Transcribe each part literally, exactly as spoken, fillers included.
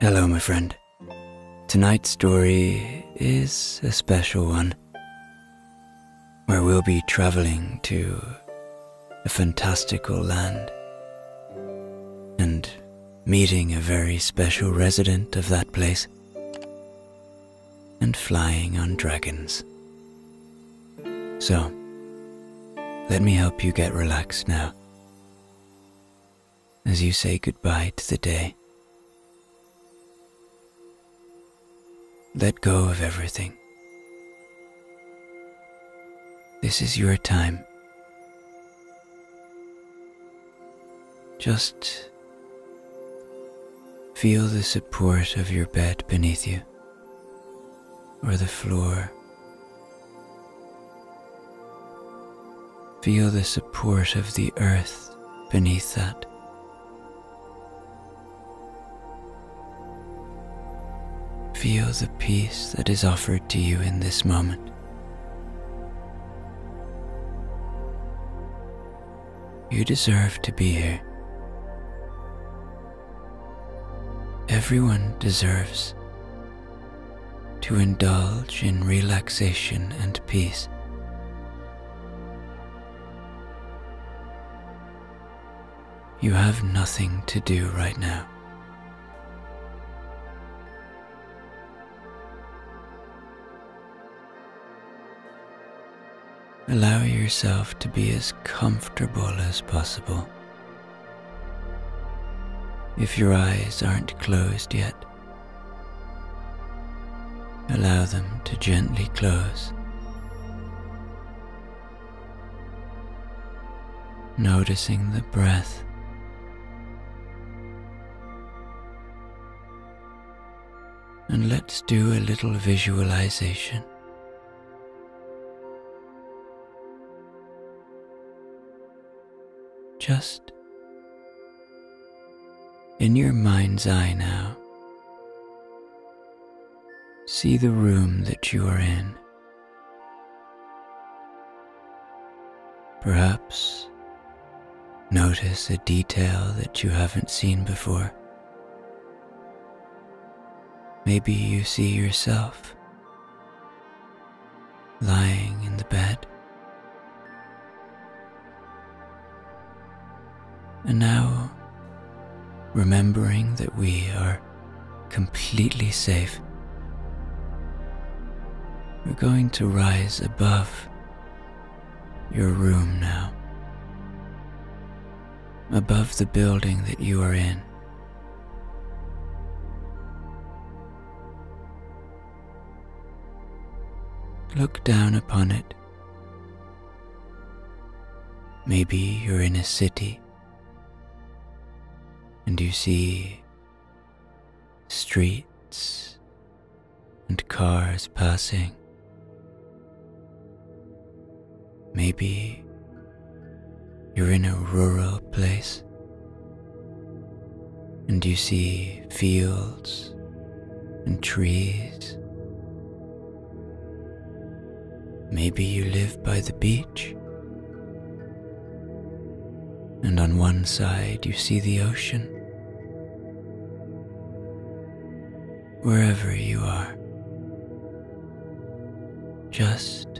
Hello, my friend. Tonight's story is a special one, where we'll be traveling to a fantastical land and meeting a very special resident of that place and flying on dragons. So, let me help you get relaxed now as you say goodbye to the day. Let go of everything. This is your time. Just feel the support of your bed beneath you, or the floor. Feel the support of the earth beneath that. Feel the peace that is offered to you in this moment. You deserve to be here. Everyone deserves to indulge in relaxation and peace. You have nothing to do right now. Allow yourself to be as comfortable as possible. If your eyes aren't closed yet, allow them to gently close. Noticing the breath. And let's do a little visualization. Just in your mind's eye now, see the room that you are in. Perhaps notice a detail that you haven't seen before. Maybe you see yourself lying in the bed. And now, remembering that we are completely safe, we're going to rise above your room now, above the building that you are in. Look down upon it. Maybe you're in a city and you see streets and cars passing. Maybe you're in a rural place and you see fields and trees. Maybe you live by the beach, and on one side you see the ocean. Wherever you are, just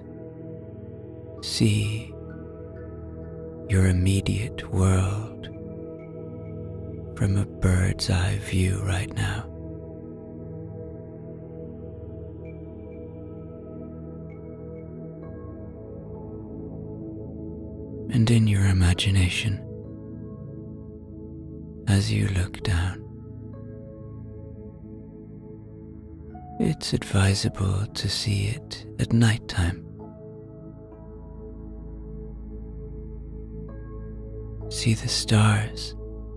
see your immediate world from a bird's eye view right now. And in your imagination, as you look down, it's advisable to see it at nighttime. See the stars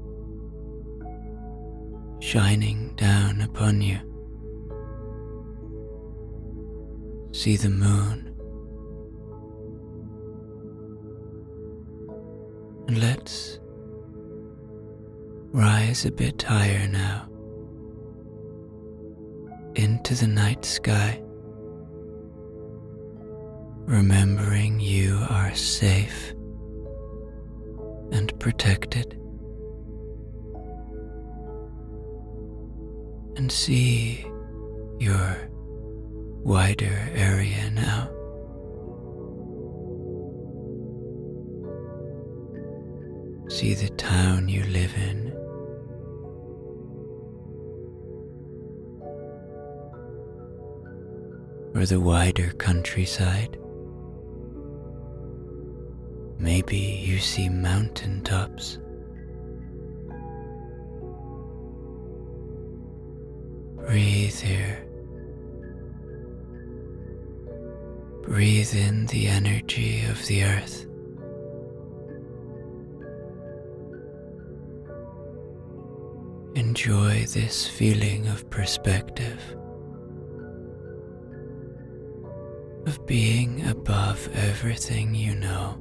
shining down upon you. See the moon. And let's rise a bit higher now into the night sky, remembering you are safe and protected. and see your wider area now. See the town you live in, or the wider countryside. Maybe you see mountain tops. Breathe here. Breathe in the energy of the earth. Enjoy this feeling of perspective, of being above everything you know.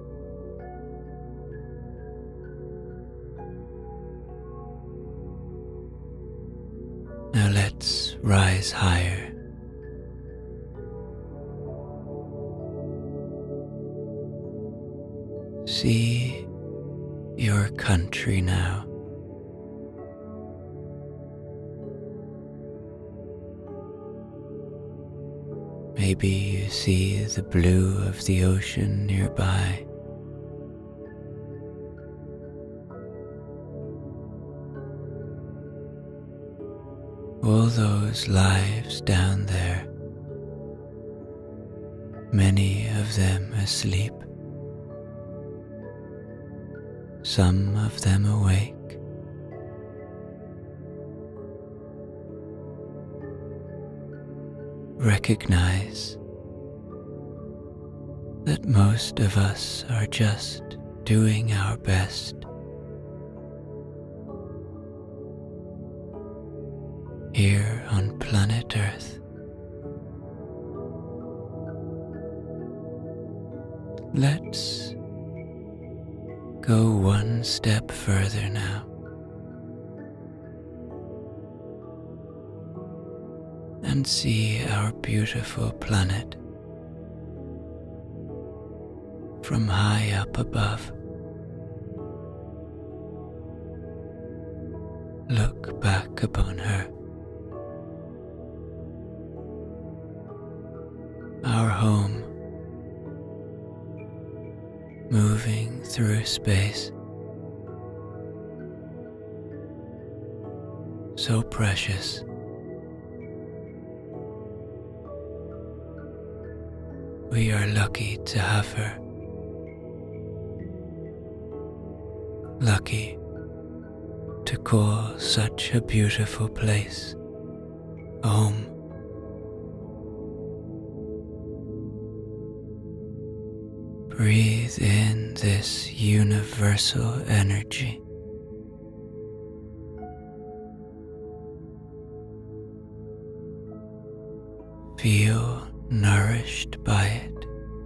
Now let's rise higher. See your country now. Maybe you see the blue of the ocean nearby. All those lives down there, many of them asleep, some of them awake. Recognize that most of us are just doing our best. Here on planet Earth, let's go one step further now and see our beautiful planet from high up above. Look back upon her. Our home, moving through space, so precious. We are lucky to have her, lucky to call such a beautiful place home. Breathe in this universal energy. Feel nourished by it.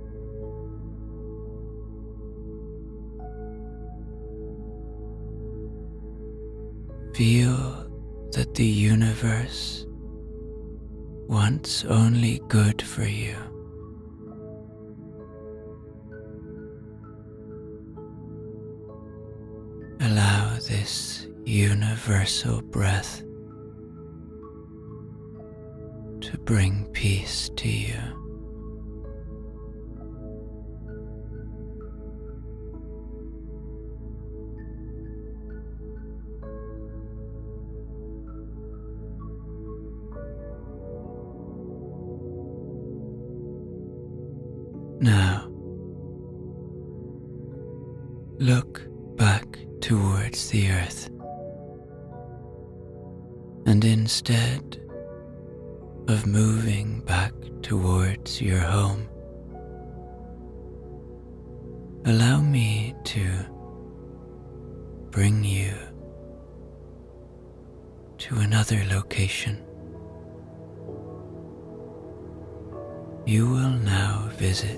Feel that the universe wants only good for you. Allow this universal breath to bring peace to you. Now, look back towards the earth, and instead of moving back towards your home, allow me to bring you to another location. You will now visit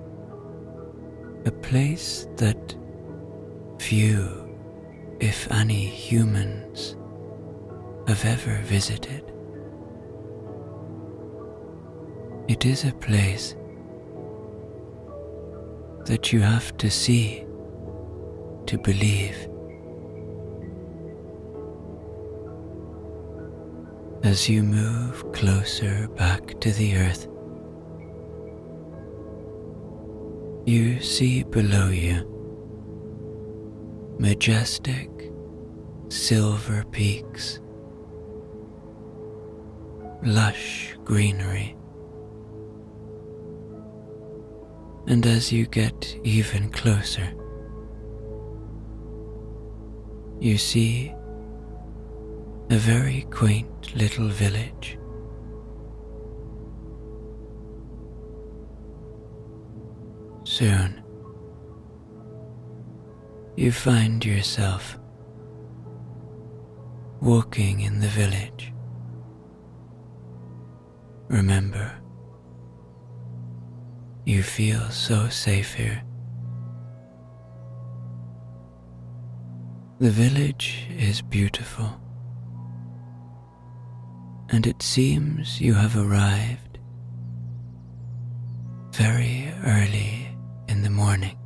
a place that few, if any, humans have ever visited. It is a place that you have to see to believe. As you move closer back to the earth, you see below you majestic silver peaks, lush greenery, and as you get even closer, you see a very quaint little village. Soon, you find yourself walking in the village. Remember, you feel so safe here. The village is beautiful, and it seems you have arrived very early in the morning.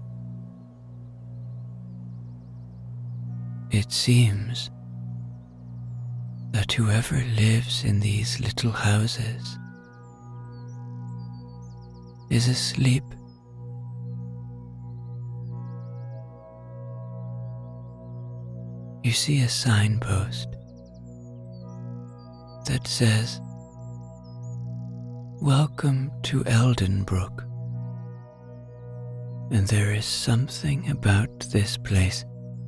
It seems that whoever lives in these little houses is asleep. You see a signpost that says, "Welcome to Eldenbrook," and there is something about this place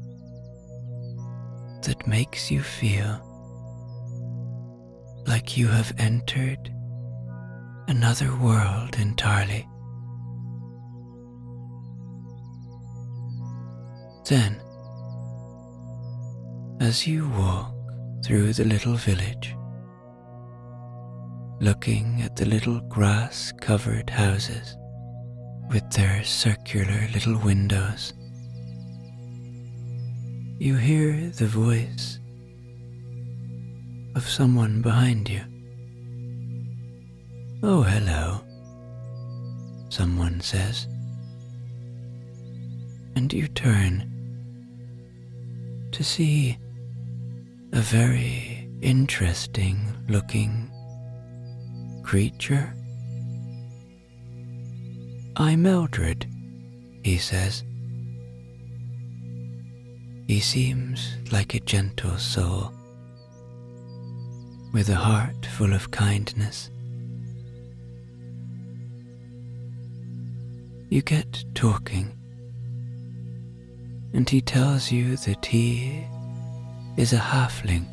that makes you feel like you have entered another world entirely. Then, as you walk through the little village, looking at the little grass-covered houses with their circular little windows, you hear the voice of someone behind you. "Oh, hello," someone says, and you turn to see a very interesting looking creature. "I'm Eldred," he says. He seems like a gentle soul, with a heart full of kindness. You get talking, and he tells you that he is a halfling.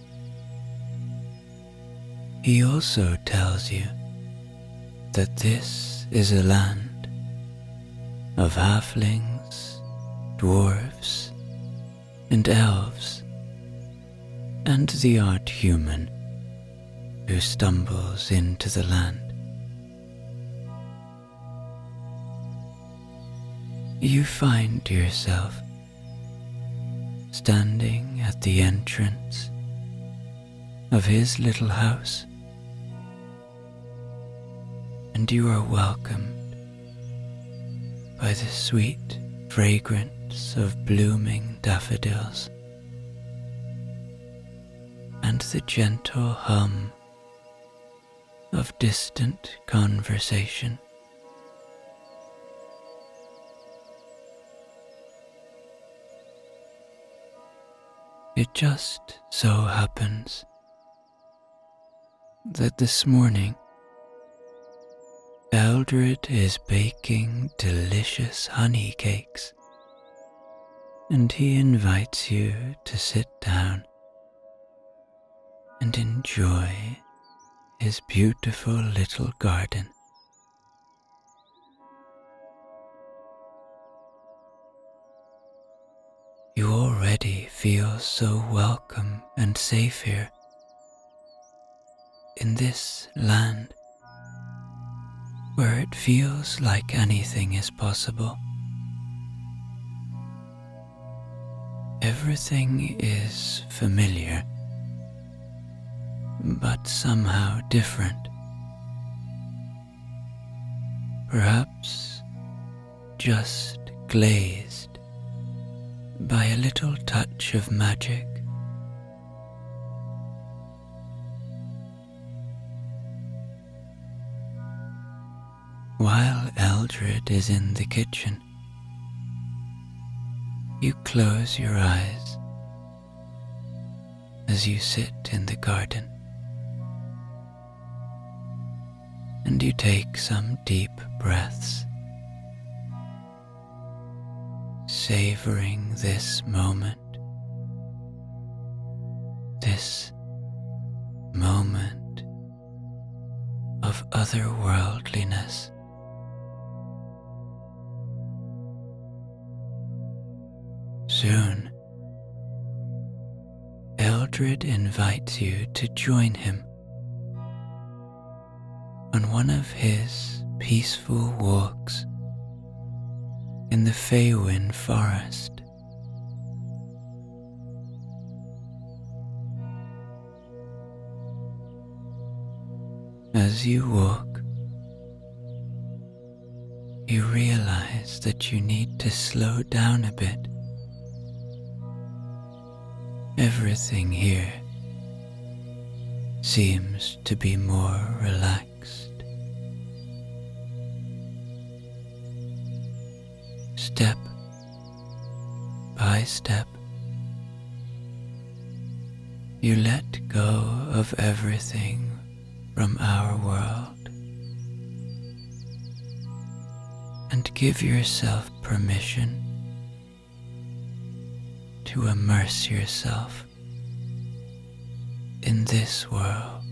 He also tells you that this is a land of halflings, dwarves, and elves, and the odd human who stumbles into the land. You find yourself standing at the entrance of his little house, and you are welcomed by the sweet fragrance of blooming daffodils and the gentle hum of distant conversation. It just so happens that this morning Eldred is baking delicious honey cakes, and he invites you to sit down and enjoy his beautiful little garden. You already feel so welcome and safe here in this land where it feels like anything is possible. Everything is familiar, but somehow different. Perhaps just glazed by a little touch of magic. while Eldred is in the kitchen, you close your eyes as you sit in the garden, and you take some deep breaths, savoring this moment, this moment of otherworldliness. Soon, Eldred invites you to join him on one of his peaceful walks in the Feywind forest. As you walk, you realize that you need to slow down a bit. Everything here seems to be more relaxed. Step by step, you let go of everything from our world and give yourself permission to immerse yourself in this world.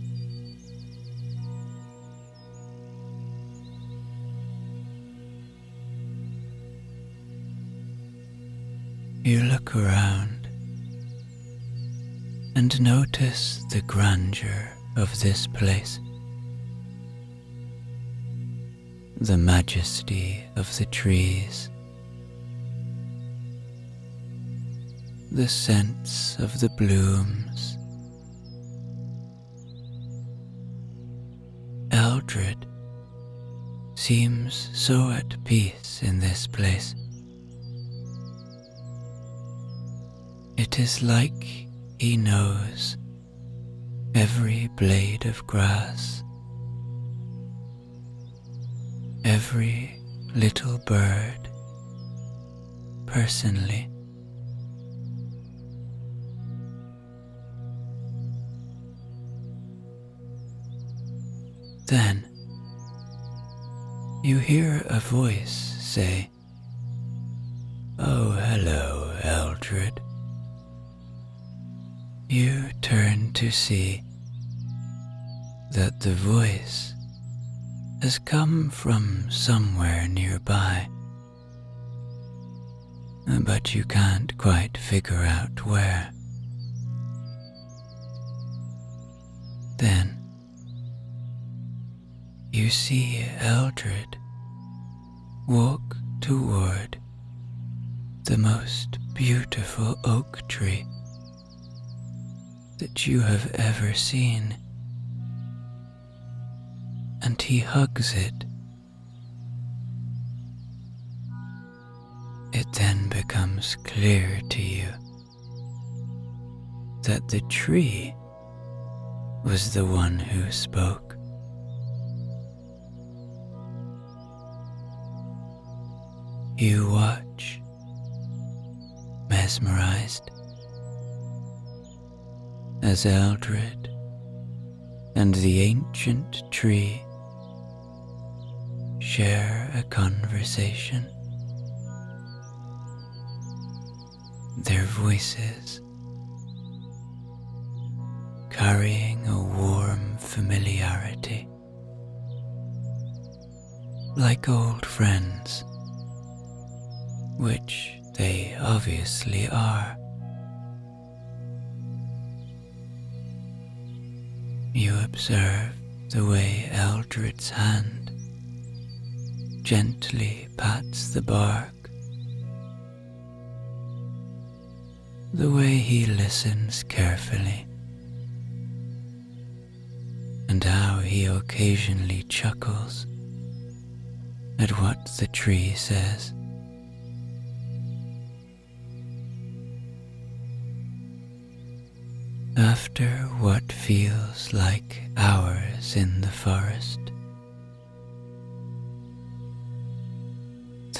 You look around and notice the grandeur of this place, the majesty of the trees, the scents of the blooms. Eldred seems so at peace in this place. It is like he knows every blade of grass, every little bird personally. Then you hear a voice say, "Oh, hello, Eldred." You turn to see that the voice has come from somewhere nearby, but you can't quite figure out where. Then you see Eldred walk toward the most beautiful oak tree that you have ever seen, and he hugs it. It then becomes clear to you that the tree was the one who spoke. You watch, mesmerized, as Eldred and the ancient tree share a conversation. Their voices carrying a warm familiarity, like old friends, which they obviously are. You observe the way Eldred's hand gently pats the bark, the way he listens carefully, and how he occasionally chuckles at what the tree says. After what feels like hours in the forest,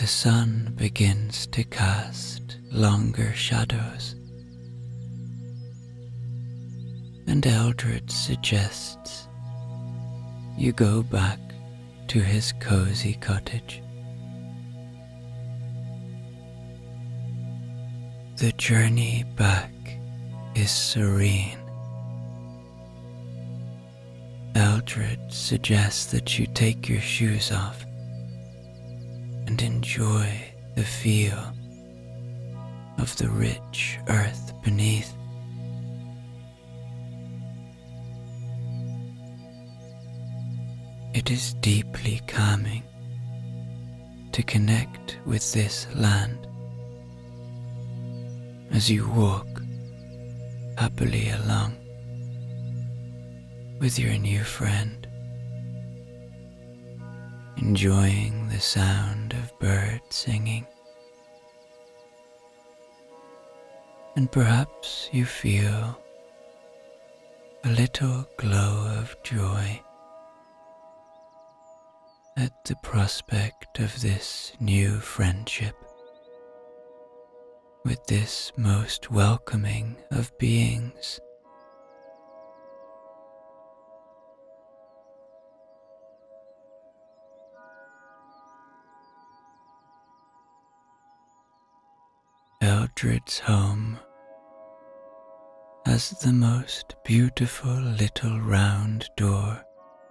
the sun begins to cast longer shadows, and Eldred suggests you go back to his cozy cottage. The journey back is serene. Eldred suggests that you take your shoes off and enjoy the feel of the rich earth beneath. It is deeply calming to connect with this land as you walk happily along with your new friend, enjoying the sound of birds singing. And perhaps you feel a little glow of joy at the prospect of this new friendship with this most welcoming of beings. Eldred's home has the most beautiful little round door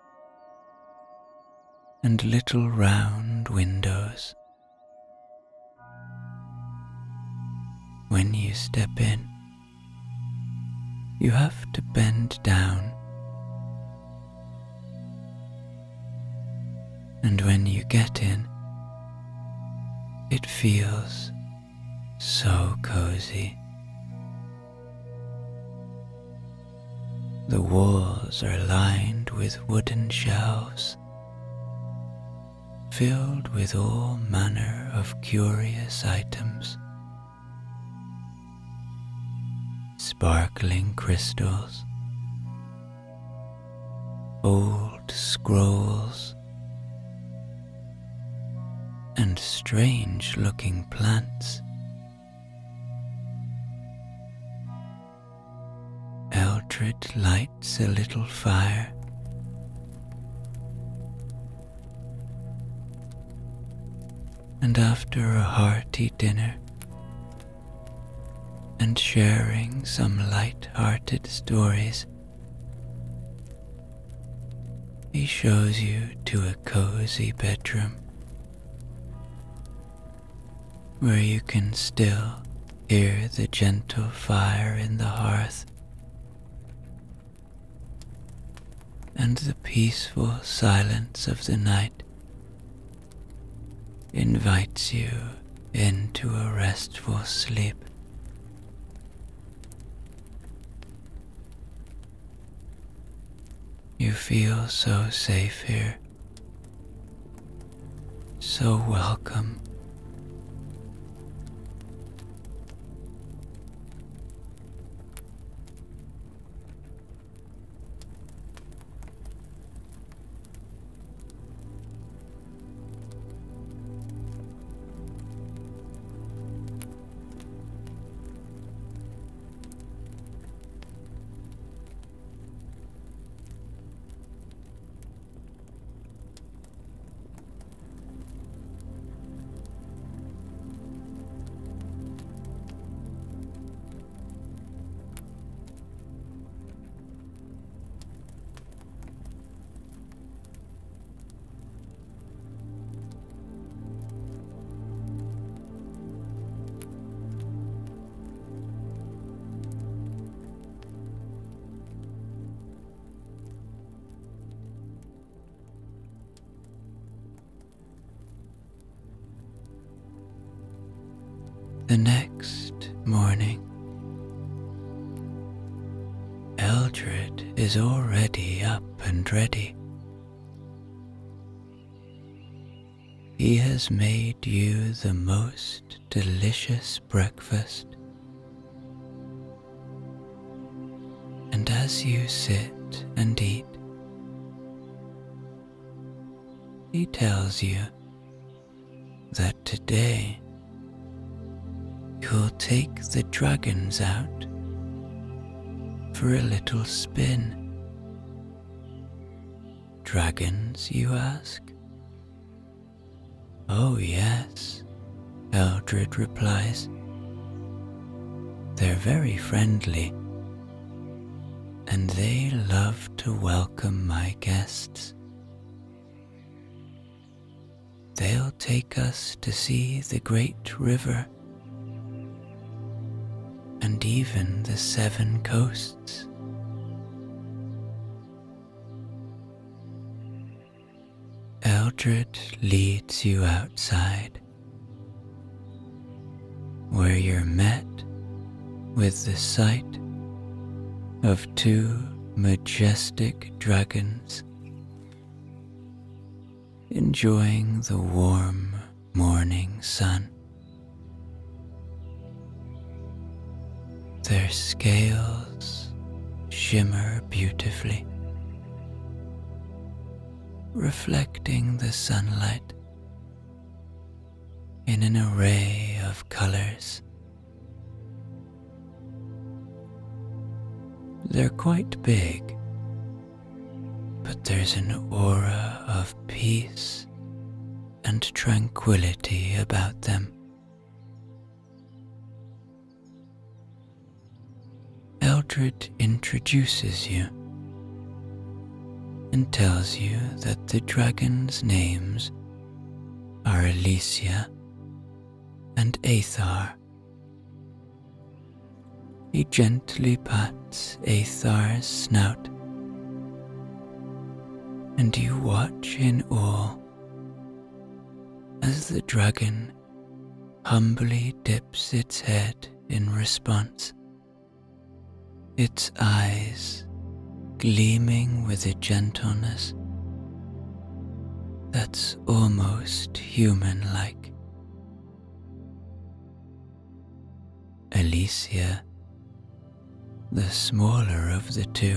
and little round windows. When you step in, you have to bend down, and when you get in, it feels so cozy. The walls are lined with wooden shelves, filled with all manner of curious items. Sparkling crystals, old scrolls, and strange-looking plants. Eldred lights a little fire, and after a hearty dinner and sharing some light-hearted stories, he shows you to a cozy bedroom where you can still hear the gentle fire in the hearth and the peaceful silence of the night invites you into a restful sleep. You feel so safe here, so welcome. The next morning, Eldred is already up and ready. He has made you the most delicious breakfast, and as you sit and eat, he tells you that today you'll take the dragons out for a little spin. Dragons, you ask? Oh yes, Eldred replies. They're very friendly, and they love to welcome my guests. They'll take us to see the great river and even the seven coasts. Eldred leads you outside, where you're met with the sight of two majestic dragons enjoying the warm morning sun. Their scales shimmer beautifully, reflecting the sunlight in an array of colors. They're quite big, but there's an aura of peace and tranquility about them. Eldred introduces you and tells you that the dragons' names are Alicia and Aethar. He gently pats Aethar's snout, and you watch in awe as the dragon humbly dips its head in response, its eyes gleaming with a gentleness that's almost human-like. Alicia, the smaller of the two,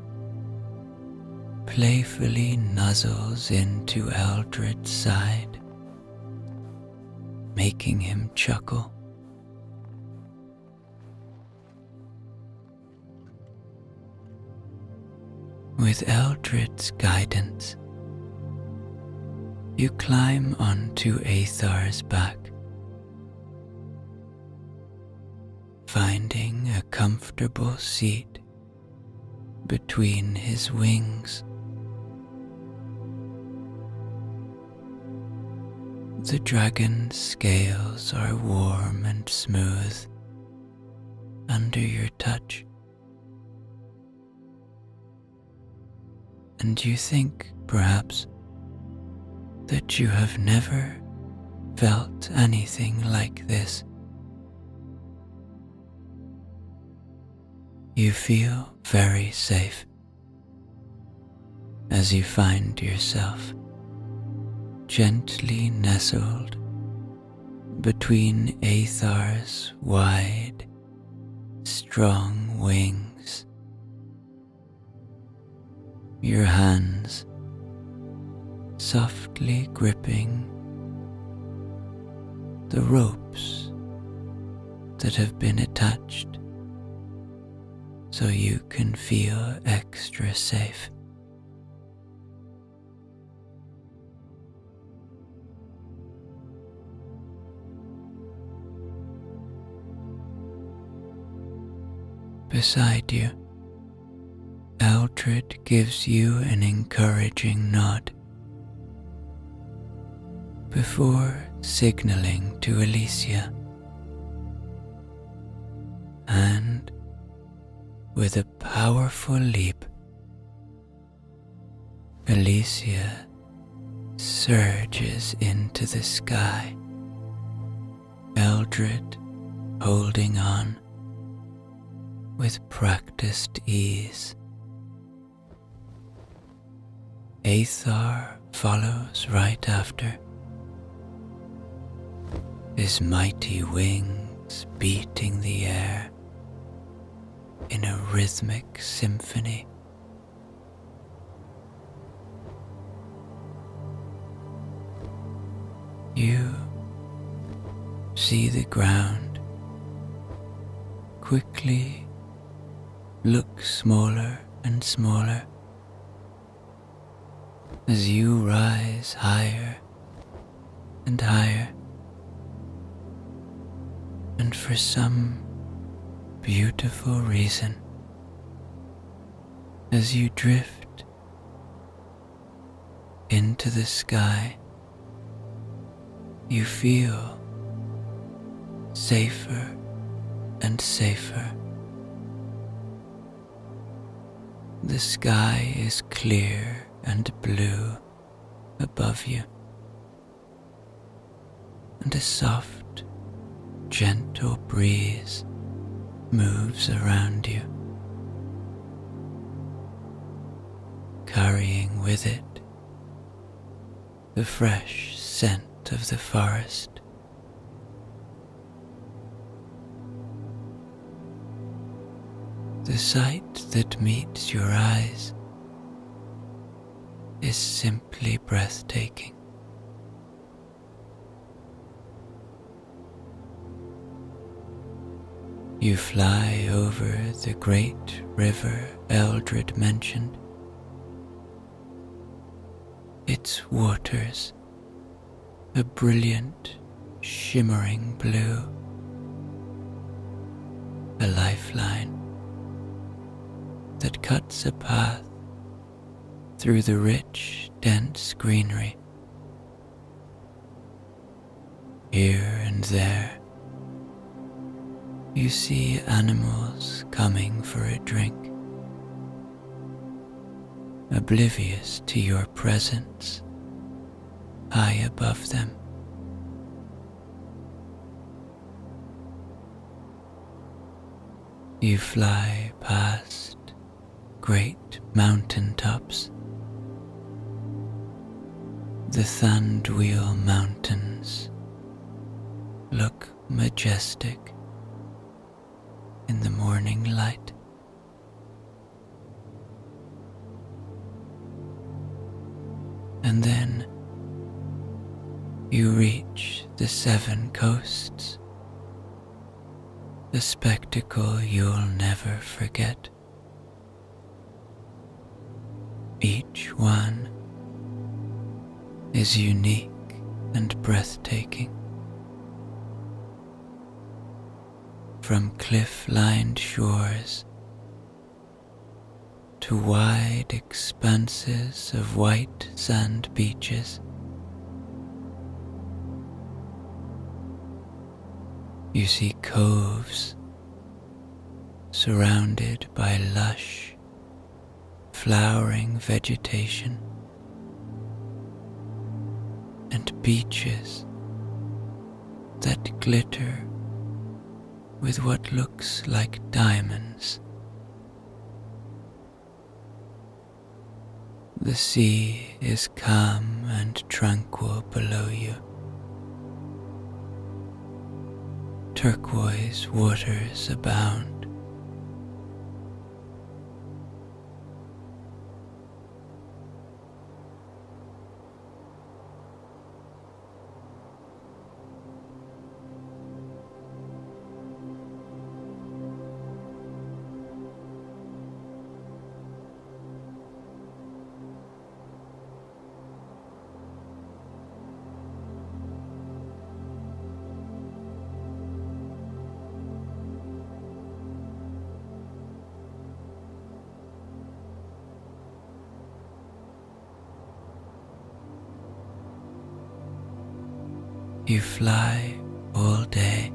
playfully nuzzles into Eldred's side, making him chuckle. With Eldred's guidance, you climb onto Aethar's back, finding a comfortable seat between his wings. The dragon's scales are warm and smooth under your touch, and you think, perhaps, that you have never felt anything like this. You feel very safe as you find yourself gently nestled between Aethar's wide, strong wings. Your hands softly gripping the ropes that have been attached so you can feel extra safe. Beside you, Eldred gives you an encouraging nod before signaling to Alicia, and with a powerful leap, Alicia surges into the sky, Eldred holding on with practiced ease. Aethar follows right after, his mighty wings beating the air in a rhythmic symphony. You see the ground quickly look smaller and smaller as you rise higher and higher, and for some beautiful reason, as you drift into the sky, you feel safer and safer. The sky is clear and blue above you, and a soft, gentle breeze moves around you, carrying with it the fresh scent of the forest. The sight that meets your eyes is simply breathtaking. You fly over the great river Eldred mentioned. Its waters a brilliant, shimmering blue, a lifeline that cuts a path through the rich, dense greenery. Here and there, you see animals coming for a drink, oblivious to your presence high above them. You fly past great mountain tops, the Thandwheel Mountains look majestic in the morning light. And then you reach the Seven Coasts, a spectacle you'll never forget. Each one is unique and breathtaking. From cliff-lined shores to wide expanses of white sand beaches, you see coves surrounded by lush, flowering vegetation, and beaches that glitter with what looks like diamonds. The sea is calm and tranquil below you. Turquoise waters abound. You fly all day,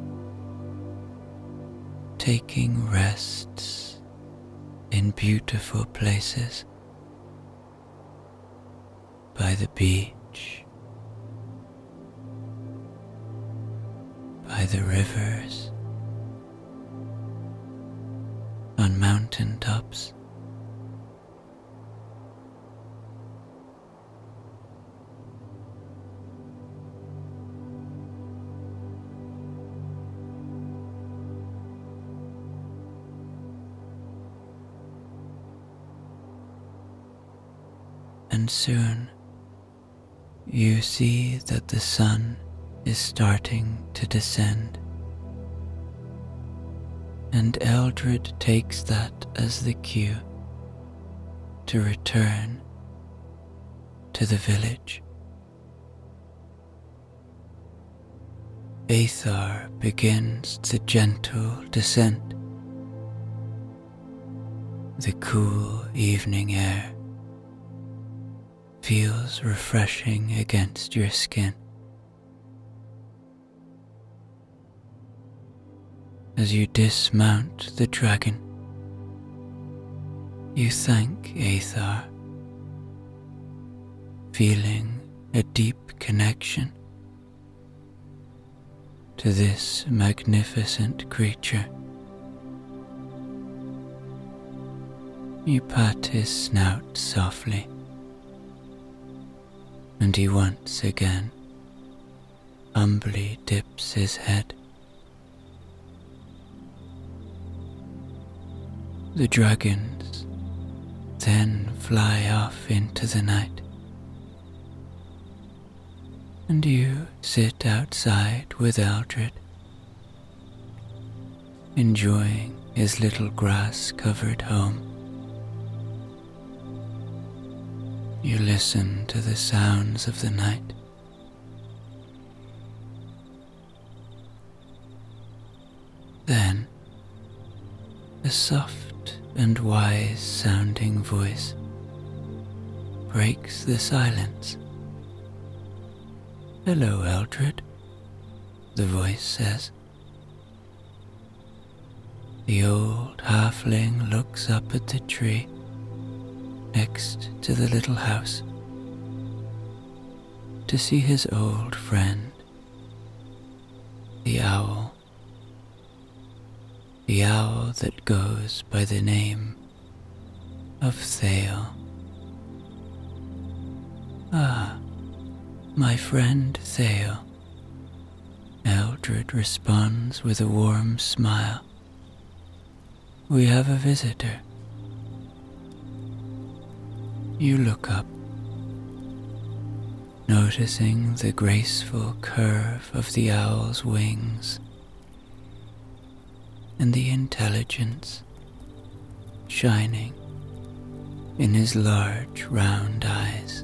taking rests in beautiful places, by the beach, by the rivers, on mountain tops. And soon you see that the sun is starting to descend, and Eldred takes that as the cue to return to the village. Aethar begins the gentle descent. The cool evening air feels refreshing against your skin. As you dismount the dragon, you thank Aethar, feeling a deep connection to this magnificent creature. You pat his snout softly, and he once again humbly dips his head. The dragons then fly off into the night, and you sit outside with Eldred, enjoying his little grass-covered home. You listen to the sounds of the night. Then, a soft and wise-sounding voice breaks the silence. "Hello, Eldred," the voice says. The old halfling looks up at the tree next to the little house to see his old friend, the owl. The owl that goes by the name of Thale. "Ah, my friend Thale," Eldred responds with a warm smile. "We have a visitor." You look up, noticing the graceful curve of the owl's wings and the intelligence shining in his large round eyes.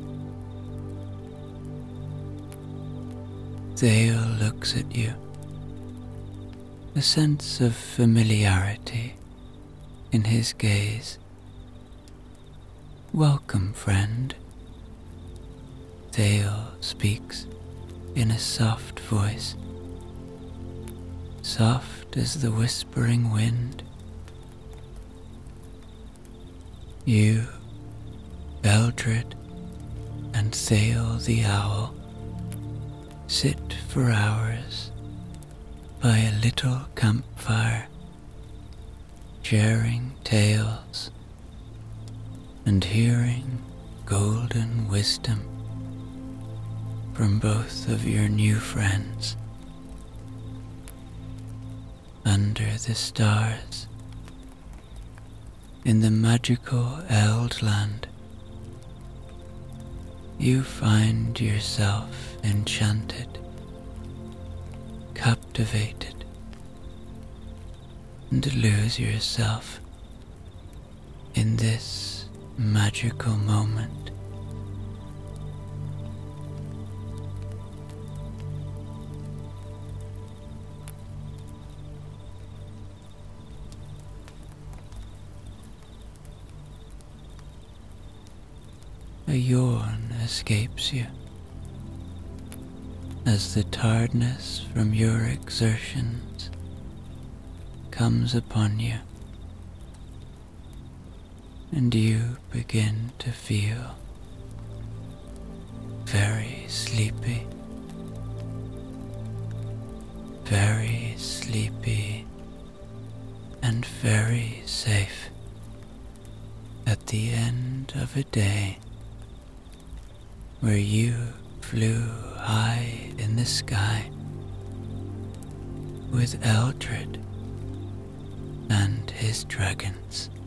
Thale looks at you, a sense of familiarity in his gaze. "Welcome, friend," Thale speaks in a soft voice, soft as the whispering wind. You, Eldred, and Thale the owl sit for hours by a little campfire, sharing tales and hearing golden wisdom from both of your new friends. Under the stars, in the magical Eldland, you find yourself enchanted, captivated, and lose yourself in this magical moment. A yawn escapes you as the tiredness from your exertions comes upon you, and you begin to feel very sleepy, very sleepy, and very safe at the end of a day where you flew high in the sky with Eldred and his dragons.